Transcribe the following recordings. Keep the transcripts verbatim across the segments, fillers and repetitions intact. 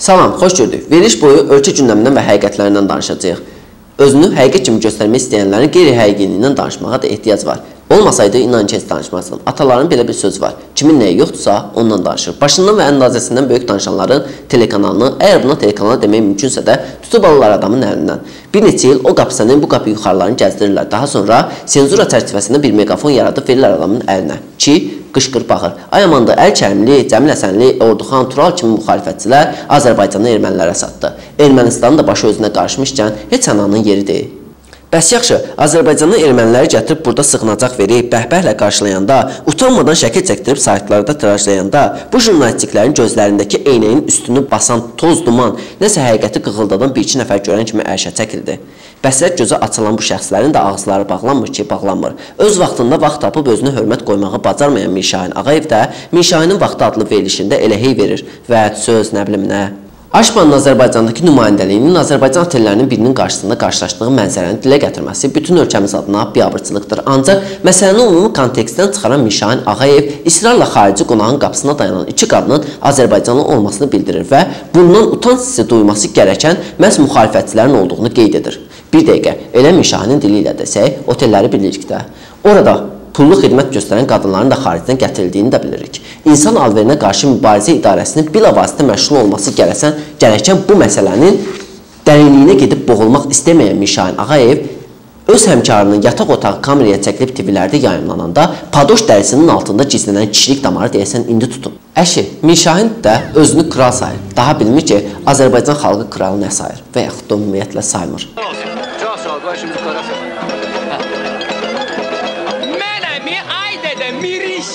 Salam, xoş gördük. Veriliş boyu ölkə gündəmindən və həqiqətlərindən danışacağıq. Özünü həqiqət kimi göstərmək istəyənlərin qeyri-həqiqiliyindən danışmağa da ehtiyac var. Olmasaydı, inan ki, heç danışmazdım. Ataların belə bir söz var. Kimin nəyi yoxdursa, ondan danışır. Başından və əndazəsindən böyük danışanların telekanalını, əgər buna telekanal demək mümkünsə də, tutub alırlar adamın əlindən. Bir neçə il o qapısının bu qapı yuxarılarını gəzdirirlər. Daha sonra senzura çərçivəsində bir megafon yaradıb verirlər adamın əlinə ki, qışqır baxır. Ay amandı, Əl-Kərimli, Cəmil Həsənli, Orduxan, Tural kimi müxalifətçilər Azərbaycanı ermənilərə satdı. Ermənistanın da başı özünə qarışmışkən heç ananın yeri deyil. Bəs yaxşı, Azərbaycanın erməniləri gətirib burada sığınacaq verib, bəhbəhlə qarşılayanda, utanmadan şəkil çəkdirib saytlarda tirajlayanda, bu jurnalistiklərin gözlərindəki eynəyin üstünü basan toz duman, nəsə həqiqəti qığıldadan bir iki nəfər görən kimi ərşə çəkildi. Bəslər gözə açılan bu şəxslərin də ağızları bağlanmır ki, bağlanmır. Öz vaxtında vaxt tapıb özünə hörmət qoymağı bacarmayan Mirşahin Ağayev də Mirşahinin vaxtı adlı verilişində elə hey verir və söz nə bilim nə. Aşmanın Azərbaycandakı nümayəndəliyinin Azərbaycan otellərinin birinin qarşısında qarşılaşdığı mənzərəni dilə gətirməsi bütün ölkəmiz adına biabırçılıqdır. Ancaq məsələni ümumi kontekstdən çıxaran Mirşahin Ağayev israrla xarici qonağın qapısına dayanan iki qadının Azərbaycanlı olmasını bildirir və bundan utanc hissi duyması gərəkən məhz müxalifətçilərin olduğunu qeyd edir. Bir dəqiqə, elə Mirşahinin dili ilə desək, otelləri bilirik də. Orada pullu xidmət göstərən qadınların da xaricdən gətirildiyini də bilirik. İnsan alverinə qarşı mübarizə idarəsinin bilavasitə məşğul olması gərəsən, gərəkən bu məsələnin dərinliyinə gedib boğulmaq istəməyən Mirşahin Ağayev öz həmkarının yataq otağı kameraya çəkilib T V-lərdə yayımlananda padoş dərisinin altında gizlənən kişilik damarı deyəsən indi tutub. Əşi, Mirşahin də özünü kral sayır. Daha bilmir ki, Azərbaycan xalqı kralı nə sayır və yaxud da ümumiyyətlə saymır. Çox sağ ol, başımızı qarasın. Miriş.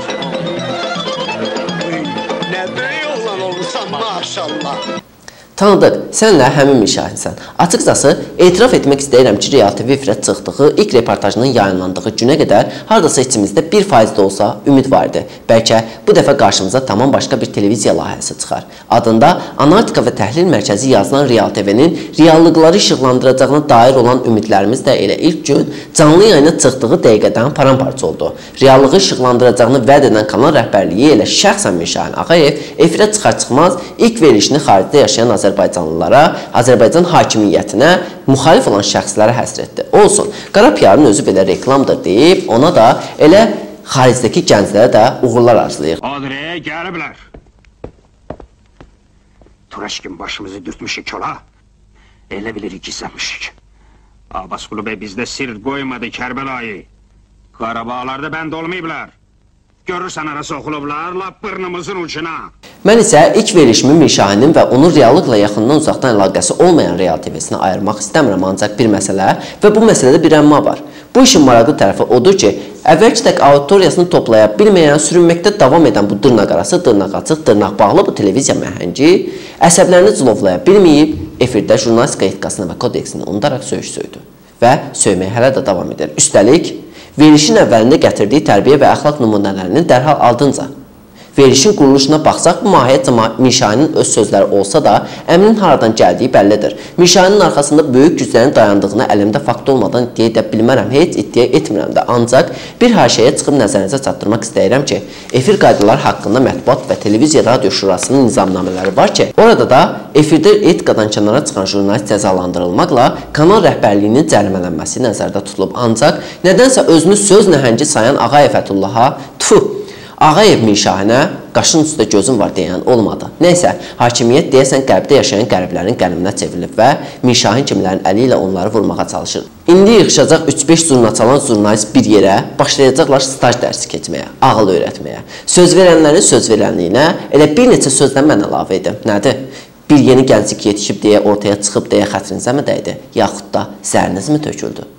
Nə böyük oğlan olursan, maşallah. Tanıdıq, sənlə həmin Mirşahinsən. Açıqcası, etiraf etmək istəyirəm ki, Real T V efirə çıxdığı, ilk reportajının yayınlandığı günə qədər hardasa içimizdə bir faiz də olsa ümid var idi. Bəlkə bu dəfə qarşımıza tamam başqa bir televiziya layihəsi çıxar. Adında Analitika və Təhlil Mərkəzi yazılan Real T V-nin reallıqları işıqlandıracağına dair olan ümidlərimiz də elə ilk gün canlı yayına çıxdığı dəqiqədən paramparça oldu. Reallığı işıqlandıracağını vəd edən kanal rəhbərliyi elə şəxsən Mirşahin Ağayev efirə çıxar-çıxmaz ilk verilişini xaricdə yaşayan Azərbaycanlılara, Azərbaycan hakimiyyətinə müxalif olan şəxslərə həsr etdi. Olsun, qara piyarın özü belə reklamdır deyib, ona da elə xaricdəki gənclərə də uğurlar arzulayır. Adrəyə gəliblər. Turaşkin başımızı dürtmüşük ola. Elə bilirik gizlənmişik. Abbasqulu bəy bizdə sir qoymadı Kərbəlayı. Qarabağlarda bənd olmayıblar. Görürsən arası oxulublar, lap bırnımızın ucuna. Mən isə ilk verilişimi Mirşahinin və onun reallıqla yaxından uzaqdan əlaqəsi olmayan Real T V-sinə ayırmaq istəmirəm, ancaq bir məsələ və bu məsələdə bir əmma var. Bu işin maraqlı tərəfi odur ki, əvvəlki tək auditoriyasını toplaya bilməyən, sürünməkdə davam edən bu dırnaq arası, dırnaq açıq, dırnaq bağlı bu televiziya məhəngi əsəblərini cilovlaya bilməyib, efirdə jurnalistika etikasını və kodeksini unudaraq söyüş söydü və söyməyə hələ də davam edir. Üstəlik, verilişin əvvəlində gətirdiyi tərbiyə və əxlaq nümunələrinin dərhal ardınca verilişin quruluşuna baxsaq, bu mahiyyətcə Mirşahinin öz sözləri olsa da, əmrin haradan gəldiyi bəllidir. Mirşahinin arxasında böyük güclərin dayandığını əlimdə fakt olmadan iddia edə bilmərəm, heç iddia etmirəm də. Ancaq bir haşiyyə çıxıb nəzərinizə çatdırmaq istəyirəm ki, efir qaydaları haqqında Mətbuat və Televiziya Radio Şurasının nizamnamələri var ki, orada da efirdə etikadan kənara çıxan jurnalist cəzalandırılmaqla kanal rəhbərliyinin cərimələnməsi nəzərdə tutulub. Ancaq nədənsə özünü söz nəhəngi sayan Ağayev Fəthullaha tüf, Ağayev Mirşahinə qaşın üstündə gözüm var deyən olmadı. Nəysə, hakimiyyət deyəsən qərbdə yaşayan qəriblərin qəniminə çevrilib və Mirşahin kimlərin əli ilə onları vurmağa çalışır. İndi yığışacaq üç beş zurna çalan jurnalist bir yerə başlayacaqlar staj dərsi keçməyə, ağıl öyrətməyə. Söz verənlərin söz verənliyinə elə bir neçə sözdən mən əlavə edim. Nədir? Bir yeni gənclik yetişib deyə ortaya çıxıb deyə xətrinizə mi dəydi? Yaxud da zəriniz mi töküldü?